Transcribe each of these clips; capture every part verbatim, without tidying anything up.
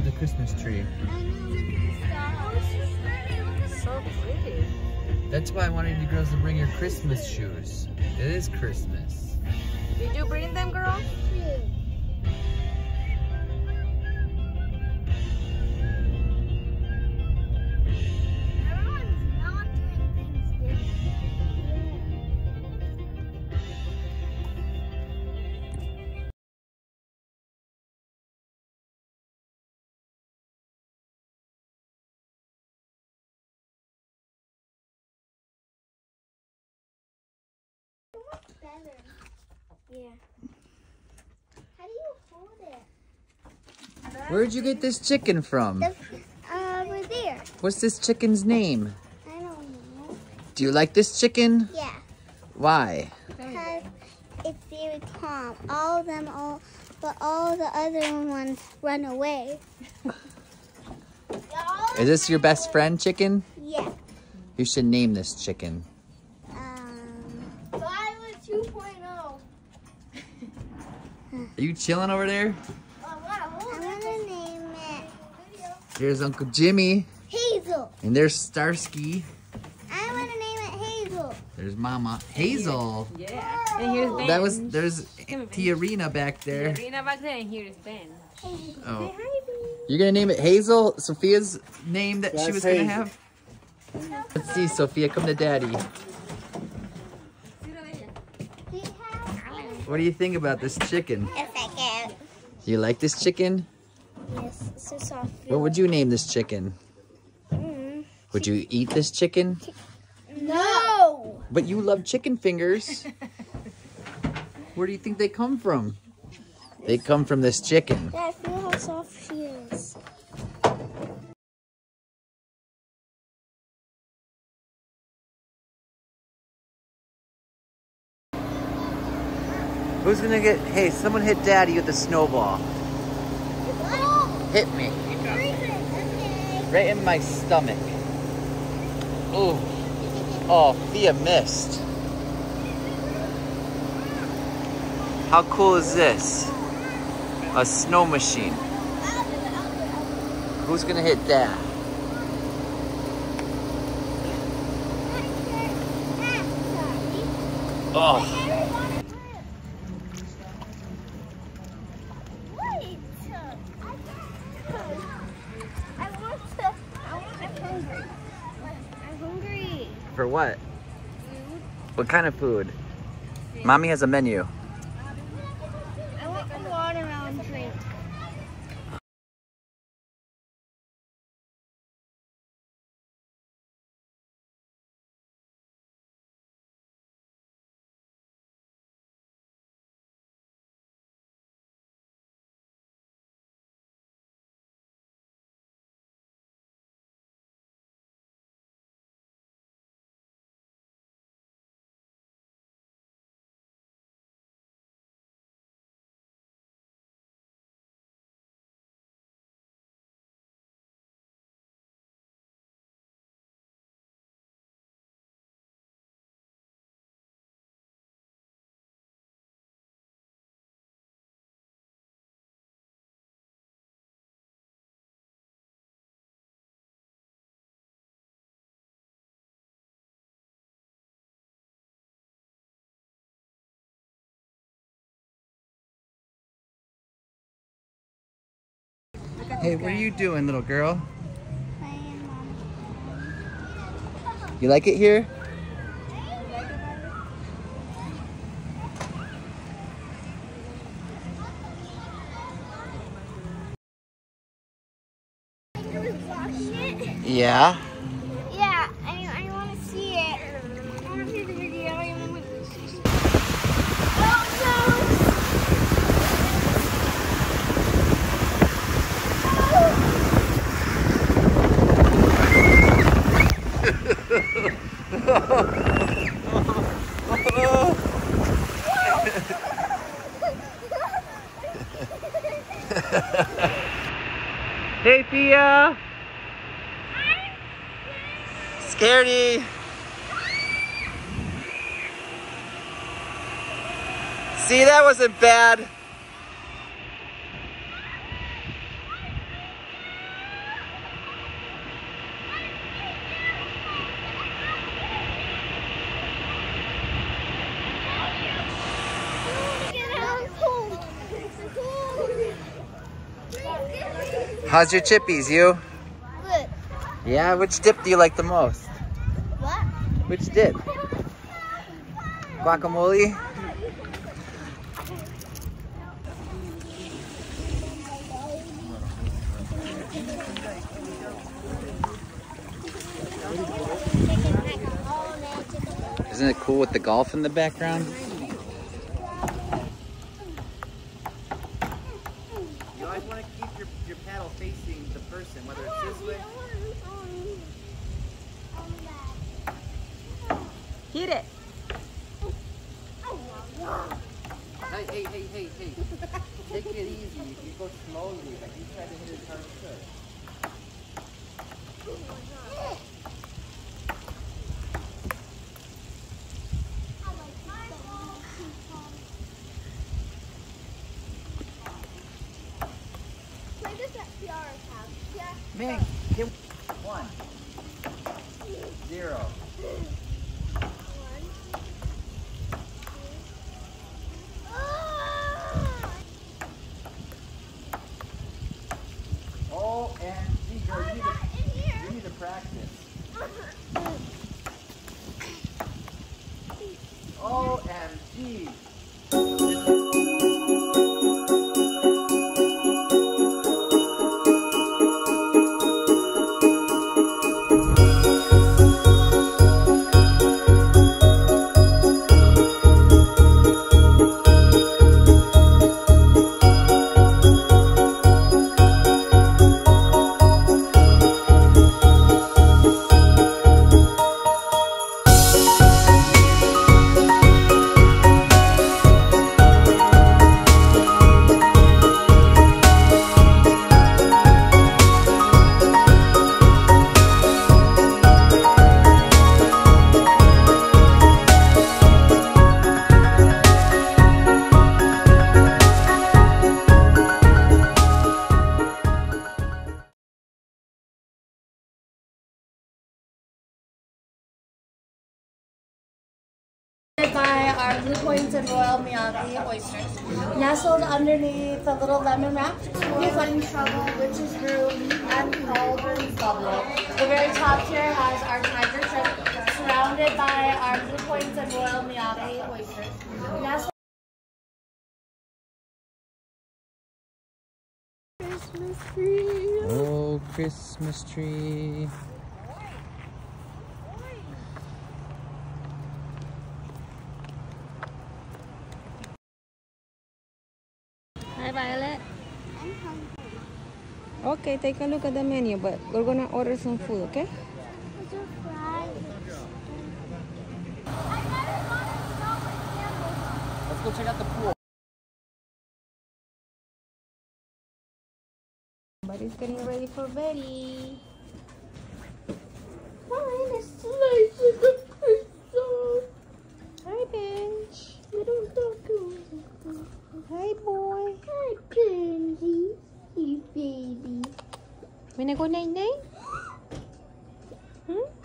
the Christmas tree. I know, look at the stars. So pretty. That's why I wanted you girls to bring your Christmas shoes. It is Christmas. Did you bring them, girl? Everyone's not doing things different. Better. Yeah. How do you hold it? Where'd you get this chicken from? The, uh, over there. What's this chicken's name? I don't know. Do you like this chicken? Yeah, Why? because it's very calm. All of them, all, but all the other ones run away. Is this your best friend chicken? Yeah. You should name this chicken. Um. Violet two point oh. Are you chilling over there? I'm gonna name it Here's Uncle Jimmy. Hazel. And there's Starsky. I want to name it Hazel. There's Mama. Hazel. Yeah. And here's Ben. That was, there's Tiarina back there. Tiarina back there, and here's Ben. Oh. You're gonna name it Hazel? Sophia's name that she That's was gonna Hazel. have? Let's see, Sophia, come to Daddy. What do you think about this chicken? It's like it. You like this chicken? Yes, it's so soft. What would you name this chicken? Mm. Would you eat this chicken? No. But you love chicken fingers. Where do you think they come from? They come from this chicken. Yeah, I feel how soft she is. Who's gonna get, hey, someone hit Daddy with a snowball. Hit me. Right in my stomach. Ooh. Oh, Thea missed. How cool is this? A snow machine. Who's gonna hit Dad? Oh. Wait. I want to. I want I'm hungry. I'm hungry. For what? What kind of food? Mommy has a menu. I want a watermelon drink. Hey, what are you doing, little girl? Playing Mom. You like it here? Yeah. Yeah, I, I want to see it. I want to see the video. I want to see it. Hey, Thea. Scaredy. See, that wasn't bad. How's your chippies, you? Good. Yeah, which dip do you like the most? What? Which dip? Guacamole? Isn't it cool with the golf in the background? You always want to keep your, your paddle facing the person, whether it's this way. Hit it. Hey, hey, hey, hey, hey. Take it easy. You go slowly. Like you try to hit it as hard as you could. Meg, hit one. Zero. O M G, girl, you need to, you need to practice. O M G. By our Blue Points and Royal Miyagi oysters. Nestled underneath a little lemon wrap, we find trouble, witch's brew, and Cauldron's bubble. The very top tier has our tiger shrimp, surrounded by our Blue Points and Royal Miyagi oysters. Nestled Christmas tree. Oh, Christmas tree. Hi, Violet. I'm hungry. Okay, take a look at the menu, but we're gonna order some food, okay? Those are fries. Let's go check out the pool. Somebody's getting ready for Betty. Mine is slice of the pizza. Hi, Bench. Little doggo. Hi, boy. Hi, Benji. You baby. Wanna go night-night? Hmm?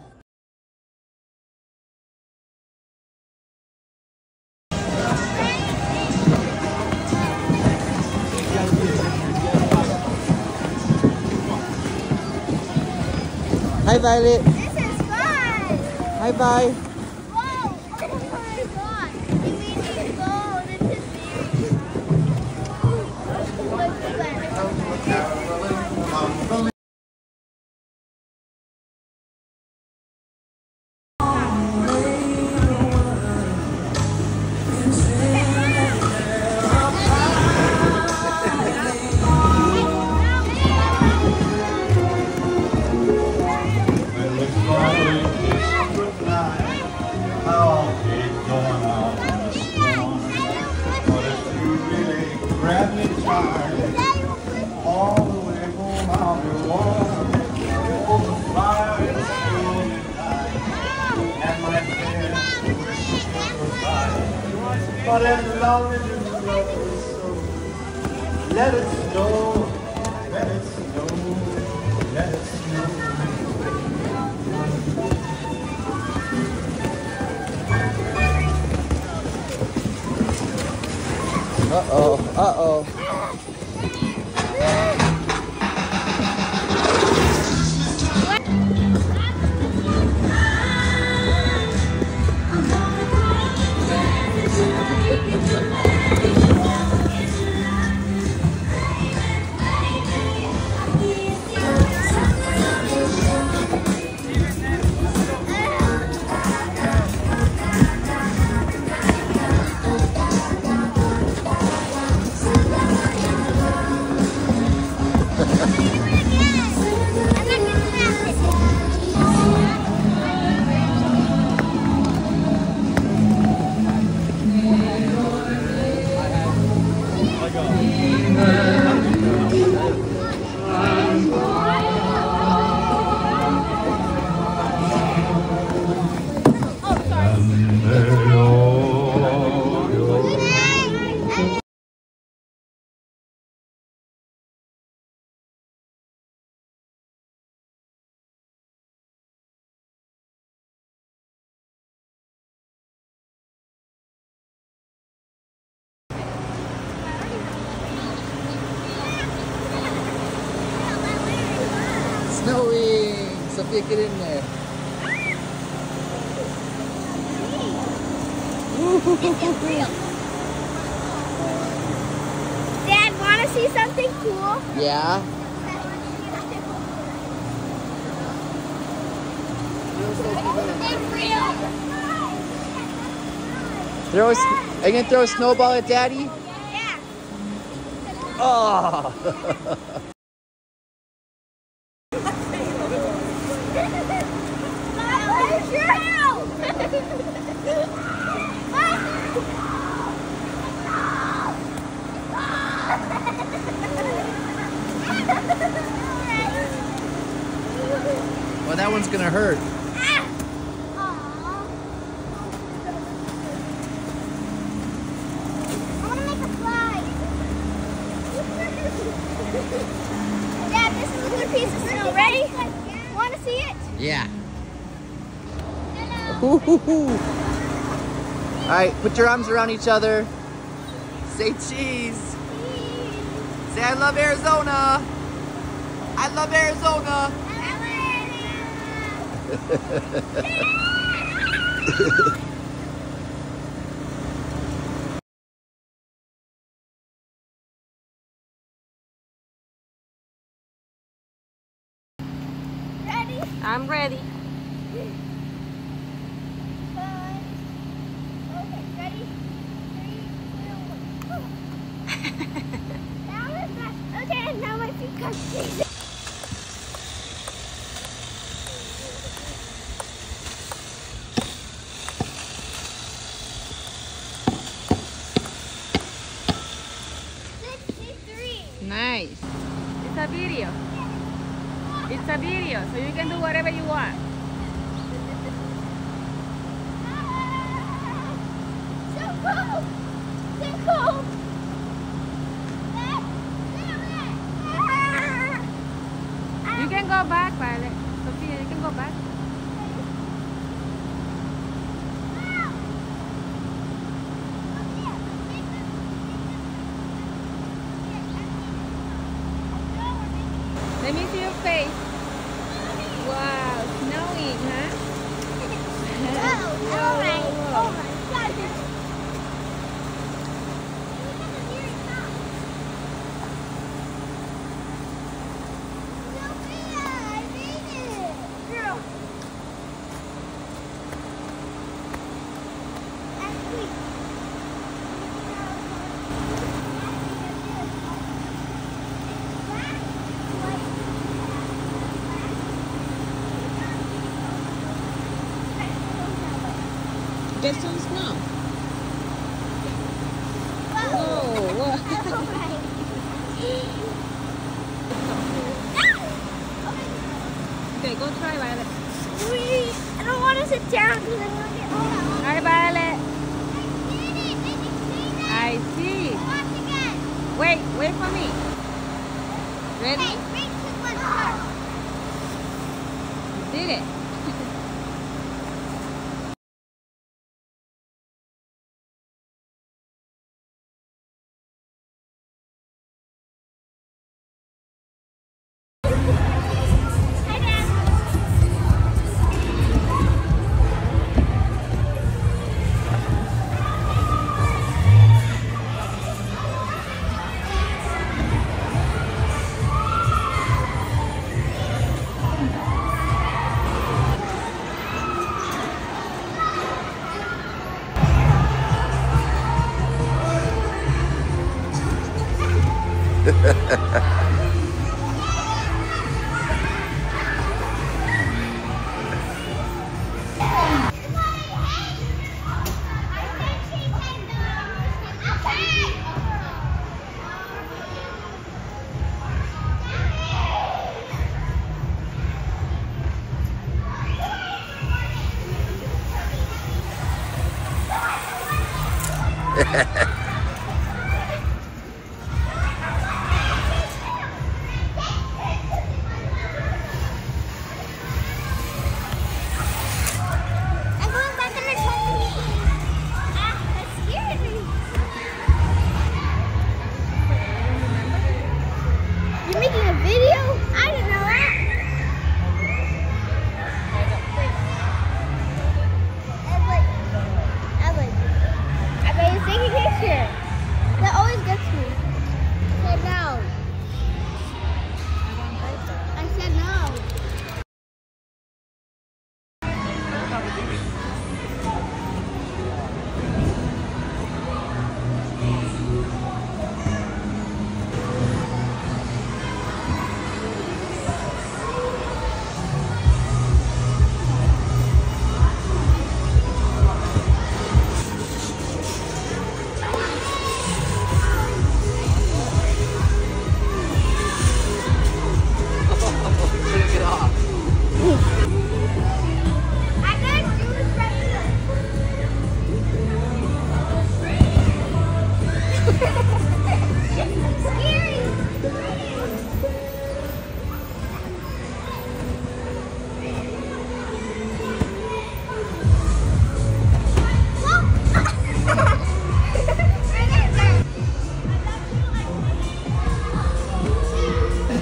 Hi, Violet. This is fun. Hi, bye. Whoa. Oh my god. You made me go. This is very But as long as you love me so, let it snow, let it snow, let it snow. Uh-oh, uh-oh. Snowing! Sophia, get in there. Dad, want to see something cool? Yeah? It's real. Throw a, are you gonna throw a snowball at Daddy? Yeah. Oh! Where's your house? Well, that one's gonna hurt. Dad, this is a good piece of snow. Ready? Want to see it? Yeah. All right, put your arms around each other. Say cheese. Say I love Arizona. I love Arizona. Ready? I'm ready. Five. Okay, ready? Three, two, one. That was fast. Okay, and now my feet got freezing. sixty-three. Nice. It's a video. It's a video, so you can do whatever you want. So cool! So cool! You can go back, Violet. Sophia, you can go back. Let me see your face. Wow, snowing, huh? Oh, all right. Oh my God. Sophia, I made it. Girl. That's sweet. Get some snow. Whoa. Oh, wow. Okay, go try, Violet. Sweet. I don't want to sit down because I'm going to get hot. Hi, Violet. I did it. Did you see that? I see. Watch again. Wait, wait for me. Ready? Hey, three, two, one, start. You did it. Hi, Dad.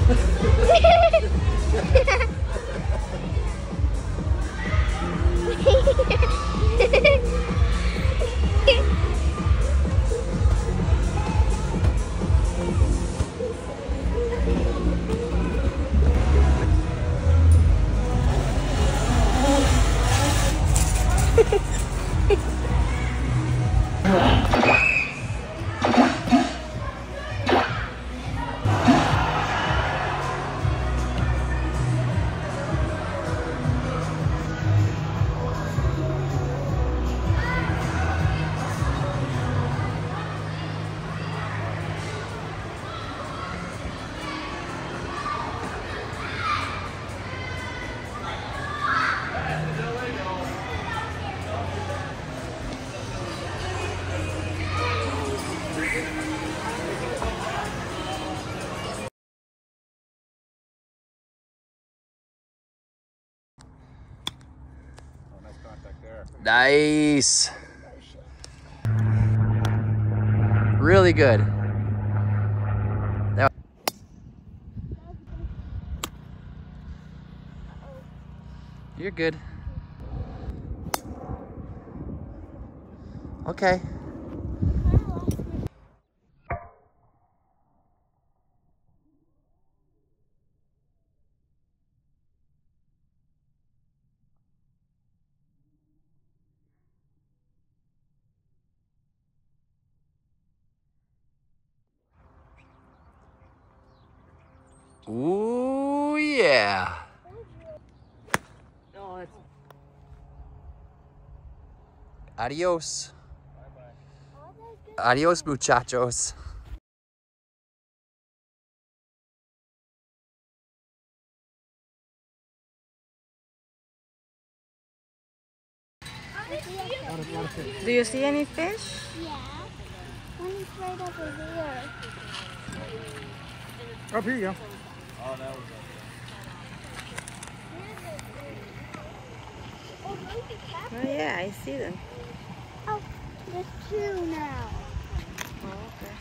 Nice. Really good. That You're good. Okay. Ooh, yeah. Oh, it's Adios. Adios, muchachos. Do you see any fish? Yeah. One is right over there. Up here you go. Oh, look at that. Oh yeah, I see them. Oh, there's two now. Oh, okay.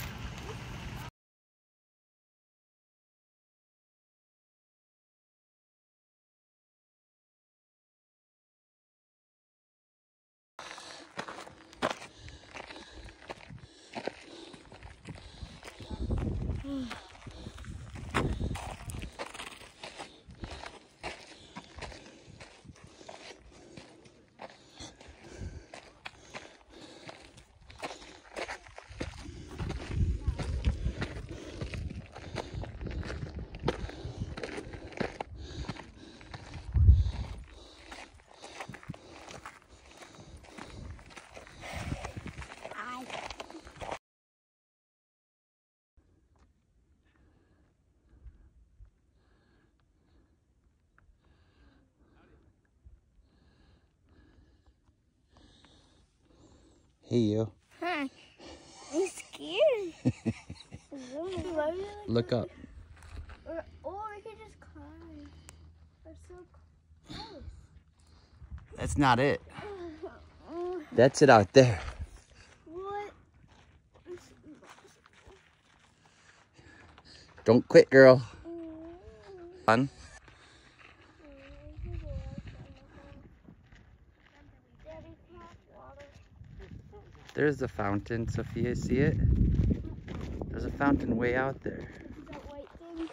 Hey, you. Hi. I'm scared. Look up. Or, or we could just climb. We're so close. That's not it. That's it out there. What? Don't quit, girl. Fun. There's the fountain, Sophia. See it? There's a fountain way out there. That white thing?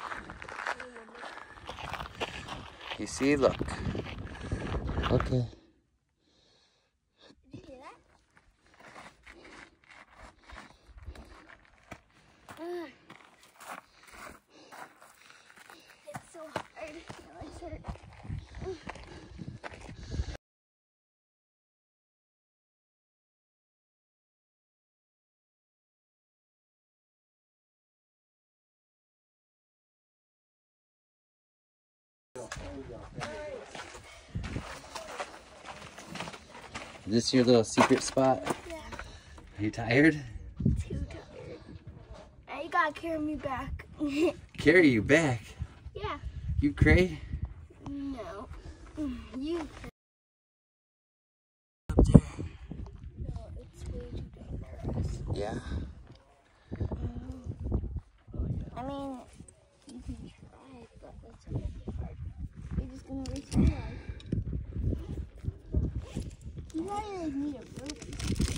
You see? Look. Okay. Did you hear that? Ugh. It's so hard. My legs hurt. Is this your little secret spot? Yeah. Are you tired? Too tired. Now you gotta carry me back. Carry you back. Yeah. You cray? No. You. Up there. No, it's way too dangerous. Yeah. I mean, you in a real life. You guys need a burpee.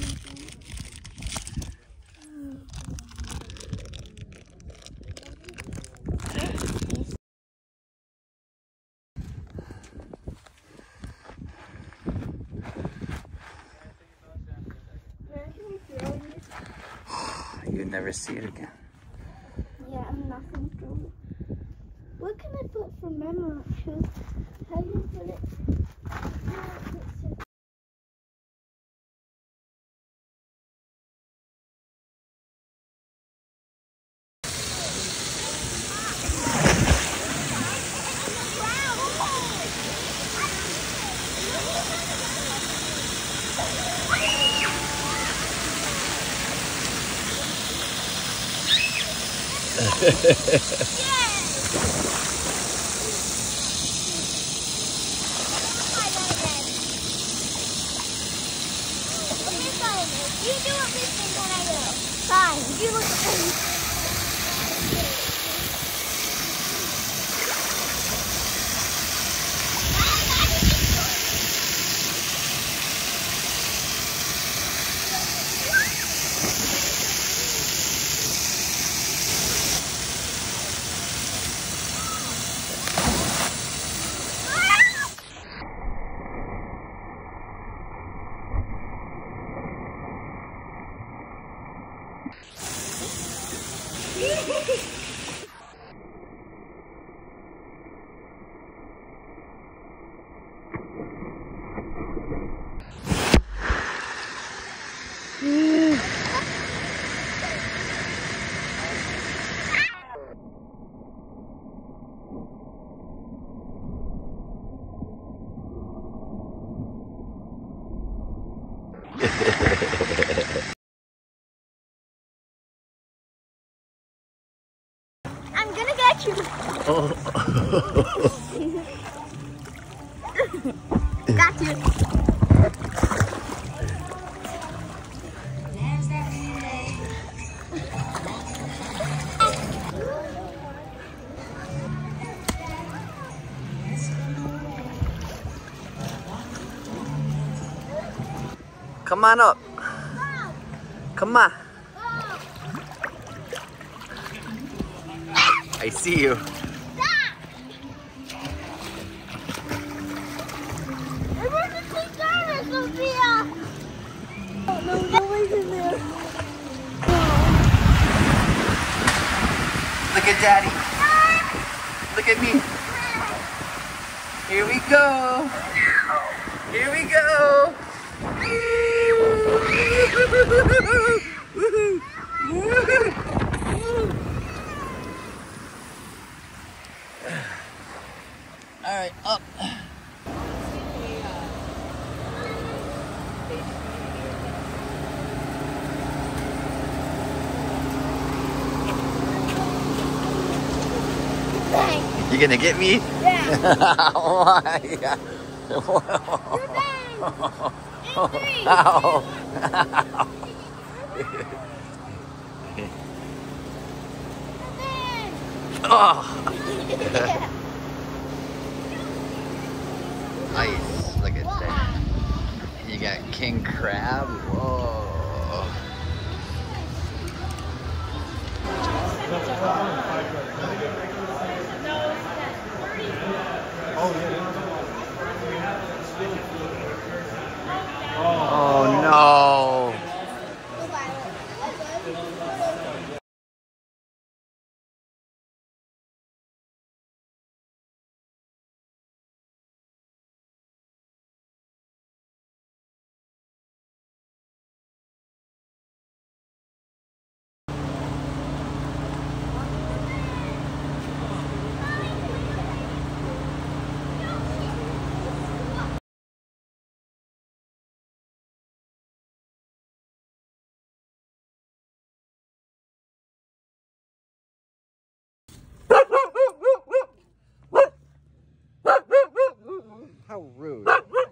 You'd never see it again. Yeah, I'm not going to throw it. What can I put for memory? How do you put it? You do it with me when I go. Fine, you look at me. I'm gonna get you. Oh. Got you. Come on up. Come on. I see you. Emergency service, Sophia! Oh, no, nobody's in there. Look at Daddy. Look at me. Here we go. Here we go. All right, up. You gonna get me? Yeah. Why? Ow. Oh. Ice. Look at that. You got king crab. Whoa. Oh no. How rude.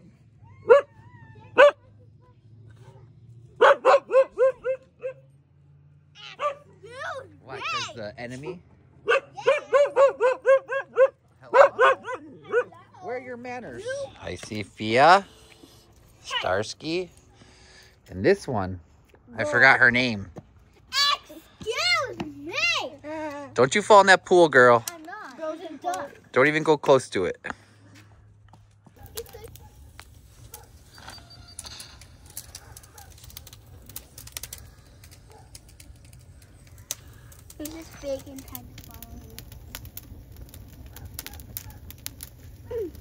What, because the enemy? Hello? Where your manners? I see Fia, Starsky, and this one. I forgot her name. Excuse me. Don't you fall in that pool, girl. I'm not. Frozen duck. Don't even go close to it. He's just big and kind of following me.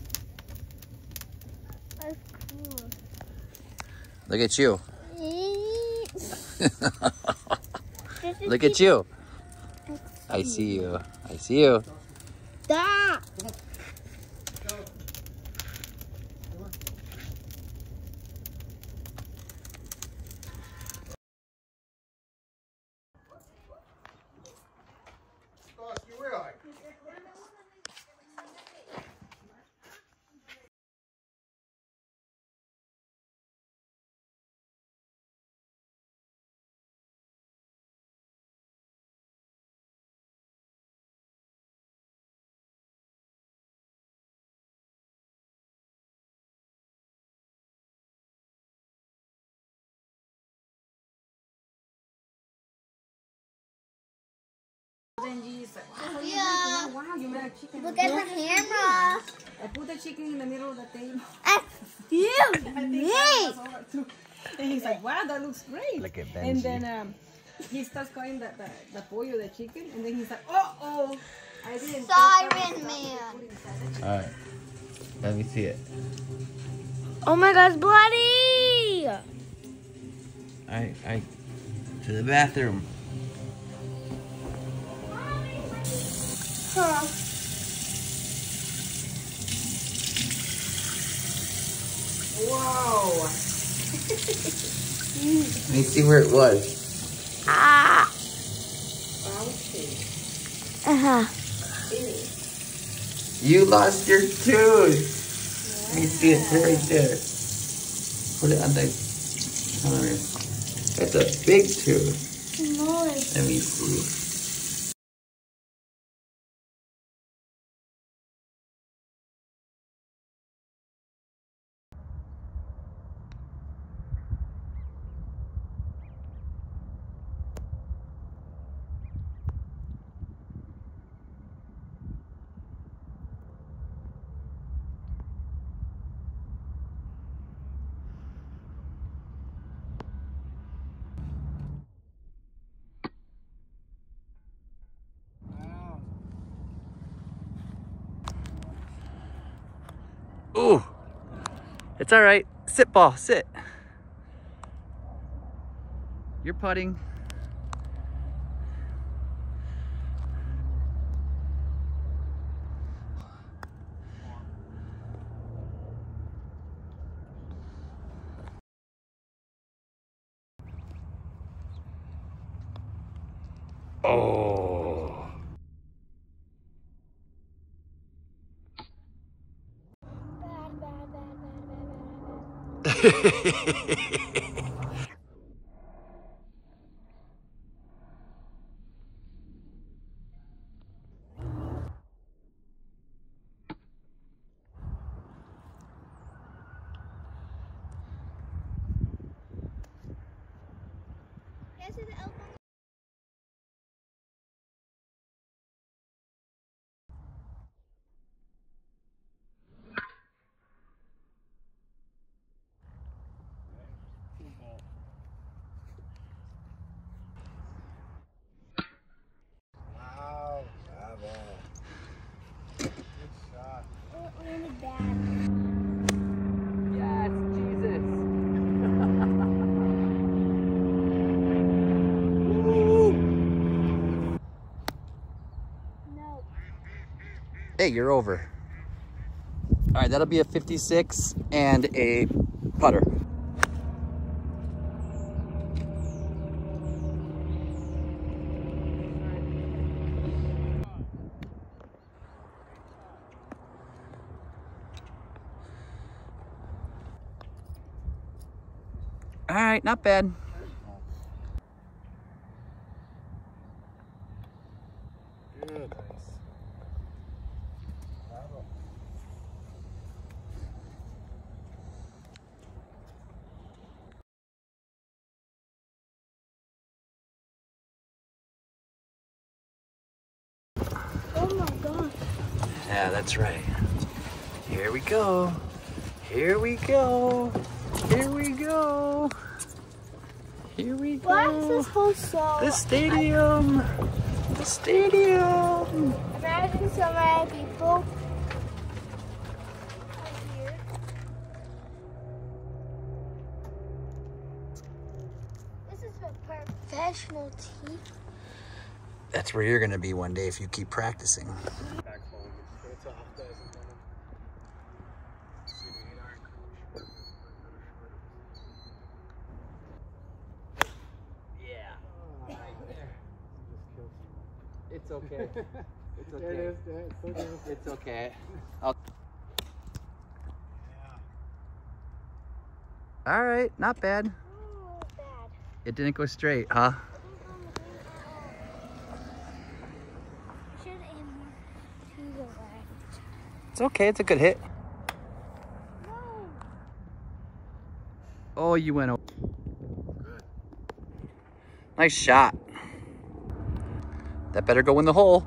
That's cool. Look at you. Look at you. I see you. I see you. Stop. Starsky, where are you? Yeah. Wow, you made a chicken. Look at the camera. I put the chicken in the middle of the table. Excuse me. And he's like, wow, that looks great. Look at And Benji. then um, he starts calling the, the, the pollo, the chicken. And then he's like, uh oh, I didn't. Siren Man. All right. Let me see it. Oh my God, it's bloody. All right. All right. To the bathroom. Huh. Whoa. Let me see where it was. Ah. Uh huh. You lost your tooth. Let me see it right there. Put it on the counter. That's a big tooth. Nice. Let me see. Ooh, it's all right. Sit, ball, sit. You're putting. Oh. Bad, bad, bad, bad, bad, bad, bad. This is the elbow. Wow, bravo. Good shot. Oh, really bad. Yes, Jesus. No. Hey, you're over. All right, that'll be a fifty-six and a putter. All right, not bad. Good. Nice. Bravo. Oh my god. Yeah, that's right. Here we go. Here we go. Here we go. Here we go. Why is this whole so? The stadium. The stadium. Imagine so many people. Here. This is a professional team. That's where you're gonna be one day if you keep practicing. Yeah. It's okay. It's okay. It is. It is. It's okay. I'll... All right, not bad. Oh, bad. It didn't go straight, huh? Should aim more to the left. It's okay. It's a good hit. No. Oh, you went over. Nice shot. That better go in the hole.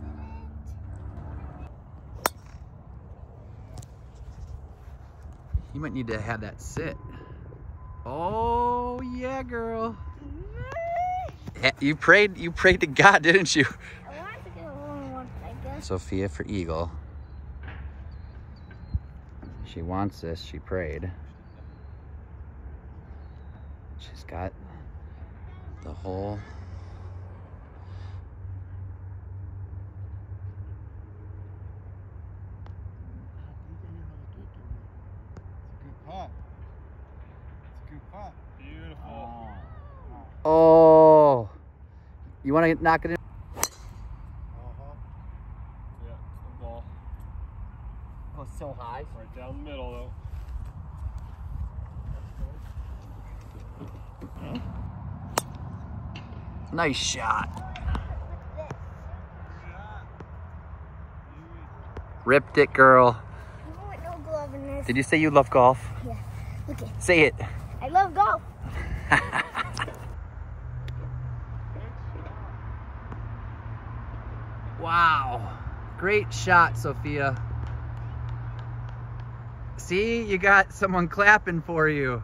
You might need to have that sit. Oh yeah, girl. You prayed. You prayed to God, didn't you? I wanted to get a little one, I guess. Sophia for eagle. She wants this. She prayed. She's got the whole. Beautiful. Oh, you want to knock it in? Uh-huh. Yeah, the ball. Oh, so high. Right down the middle, though. Nice shot. Ripped it, girl. Even with no glove in this. Did you say you love golf? Yeah. Look it. Say it. I love golf. Wow. Great shot, Sophia. See, you got someone clapping for you.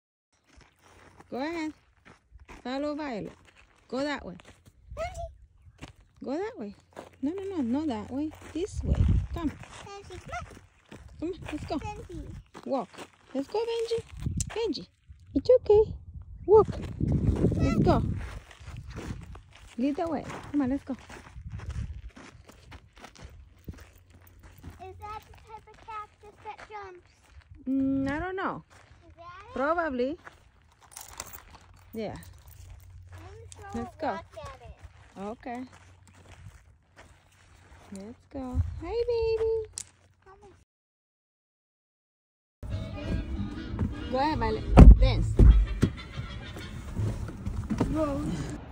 Go ahead. Follow Violet. Go that way. Go that way. No, no, no, not that way. This way. Come. Benji, come Come on, let's go. on. Benji. Walk. Let's go, Benji. Benji. It's okay. Walk. Let's go. Lead the way. Come on, let's go. Is that the type of cactus that jumps? Mm, I don't know. Is that it? Probably. Yeah. I'm gonna Let's throw a go. rock at it. Okay. Let's go. Hi, baby. Go ahead, Violet. Dance. Rose.